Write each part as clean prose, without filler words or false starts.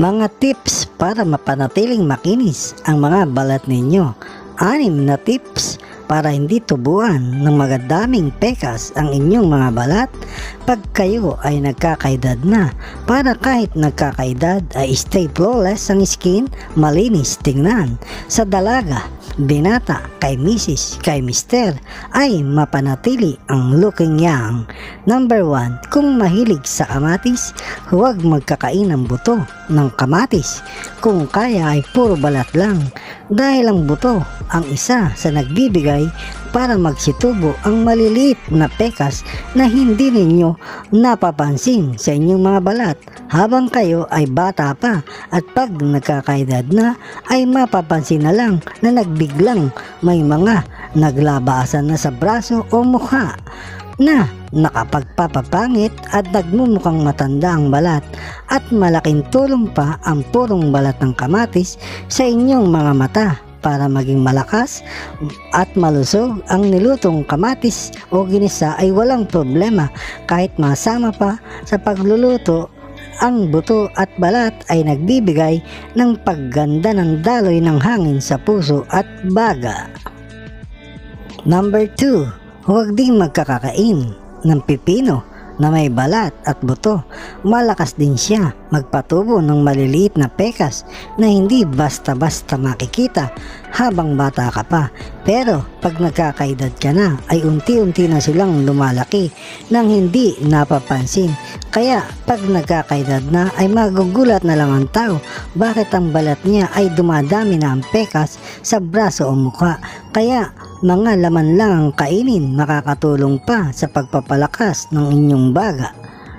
Mga tips para mapanatiling makinis ang mga balat ninyo. 6 na tips para hindi tubuan ng magadaming pekas ang inyong mga balat pag kayo ay nagkakaedad na, para kahit nagkakaedad ay stay flawless ang skin, malinis tingnan. Sa dalaga, binata, kay misis, kay mister ay mapanatili ang looking young. Number 1, kung mahilig sa kamatis, huwag magkakain ng buto ng kamatis. Kung kaya ay puro balat lang, dahil ang buto ang isa sa nagbibigay para magsitubo ang maliliit na pekas na hindi ninyo napapansin sa inyong mga balat habang kayo ay bata pa, at pag nagkakaedad na ay mapapansin na lang na nagbiglang may mga naglabasan na sa braso o mukha na nakapagpapapangit at nagmumukhang matanda ang balat, at malaking tulong pa ang purong balat ng kamatis sa inyong mga mata para maging malakas at malusog. Ang nilutong kamatis o ginisa ay walang problema kahit masama pa sa pagluluto. Ang buto at balat ay nagbibigay ng pagganda ng daloy ng hangin sa puso at baga. Number 2, huwag ding magkakakain ng pipino na may balat at buto. Malakas din siya magpatubo ng maliliit na pekas na hindi basta-basta makikita habang bata ka pa, pero pag nagkakaedad ka na ay unti-unti na silang lumalaki nang hindi napapansin. Kaya pag nagkakaedad na ay magugulat na lang ang tao bakit ang balat niya ay dumadami na ang pekas sa braso o mukha. Kaya mga laman lang ang kainin, makakatulong pa sa pagpapalakas ng inyong baga.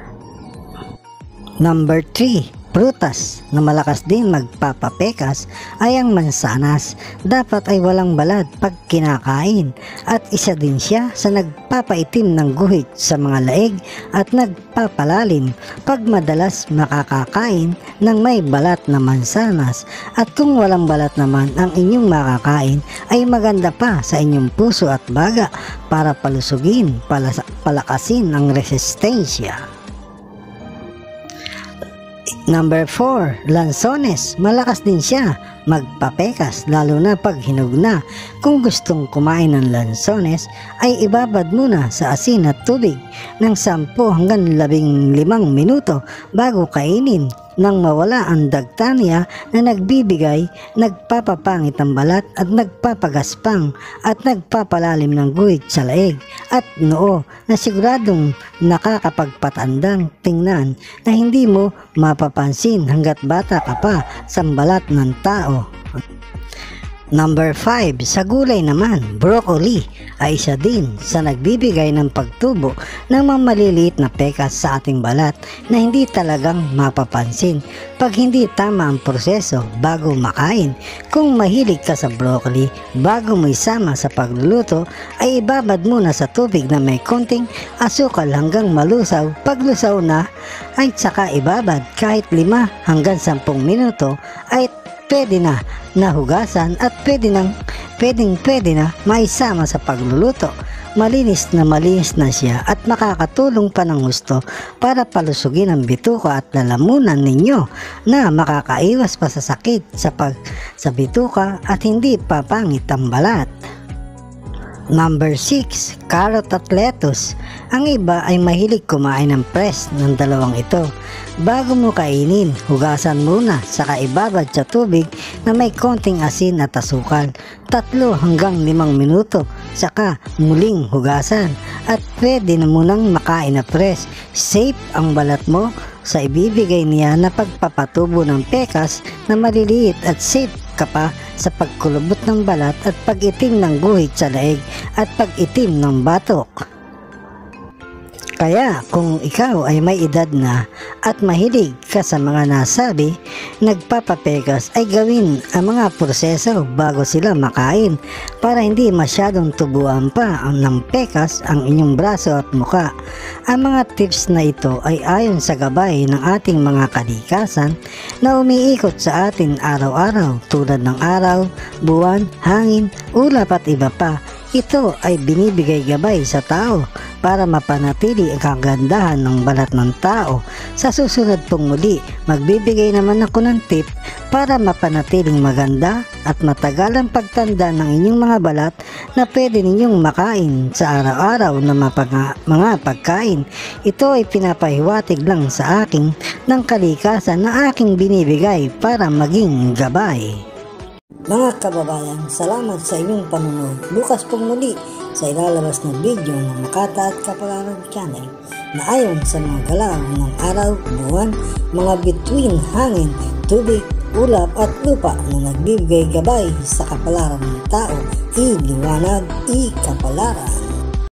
Number 3, prutas na malakas din magpapapekas ay ang mansanas. Dapat ay walang balat pag kinakain, at isa din siya sa nagpapaitim ng guhit sa mga leeg at nagpapalalim pag madalas makakakain ng may balat na mansanas. At kung walang balat naman ang inyong makakain ay maganda pa sa inyong puso at baga para palusugin, palakasin ang resistensya. Number 4, lansones. Malakas din siya magpapekas lalo na pag hinog na. Kung gustong kumain ng lansones ay ibabad muna sa asin at tubig ng 10 hanggang 15 minuto bago kainin, nang mawala ang dagta niya na nagpapapangit ng balat at nagpapagaspang at nagpapalalim ng guhit sa leeg at noo na siguradong nakakapagpatandang tingnan na hindi mo mapapansin hanggat bata ka pa sa balat ng tao. Number 5, sa gulay naman, broccoli ay isa din sa nagbibigay ng pagtubo ng mga maliliit na pekas sa ating balat na hindi talagang mapapansin pag hindi tama ang proseso bago makain. Kung mahilig ka sa broccoli, bago mo isama sa pagluluto ay ibabad muna sa tubig na may konting asukal hanggang malusaw. Pag lusaw na ay saka ibabad kahit 5 hanggang 10 minuto ay pwede na nahugasan at pwede na maisama sa pagluluto. Malinis na siya at makakatulong pa ng gusto para palusugin ang bituka at lalamunan ninyo na makakaiwas pa sa sakit sa bituka at hindi papangit ang balat. Number 6, carrot at lettuce. Ang iba ay mahilig kumain ng press ng dalawang ito. Bago mo kainin, hugasan muna saka ibabad sa tubig na may konting asin at asukal 3 hanggang 5 minuto, saka muling hugasan at pwede na munang makain na press. Safe ang balat mo sa ibibigay niya na pagpapatubo ng pekas na maliliit at safe ka pa sa pagkulubot ng balat at pag-itim ng guhit sa leeg at pag-itim ng batok. Kaya kung ikaw ay may edad na at mahilig ka sa mga nasabi, nagpapapekas ay gawin ang mga proseso bago sila makain para hindi masyadong tubuan pa ng pekas ang inyong braso at muka. Ang mga tips na ito ay ayon sa gabay ng ating mga kalikasan na umiikot sa atin araw-araw tulad ng araw, buwan, hangin, ulap at iba pa. Ito ay binibigay gabay sa tao para mapanatili ang kagandahan ng balat ng tao. Sa susunod pong muli, magbibigay naman ako ng tip para mapanatiling maganda at matagalang pagtanda ng inyong mga balat na pwede ninyong makain sa araw-araw na mga pagkain. Ito ay pinapahiwatig lang sa akin ng kalikasan na aking binibigay para maging gabay. Mga kababayan, salamat sa inyong panonood. Bukas pong muli sa ilalabas na video ng Makata at Kapalaran Channel na ayon sa mga galaw ng araw, buwan, mga bituin, hangin, tubig, ulap at lupa na nagbibigay gabay sa kapalaran ng tao. Iliwanag, ikapalaran.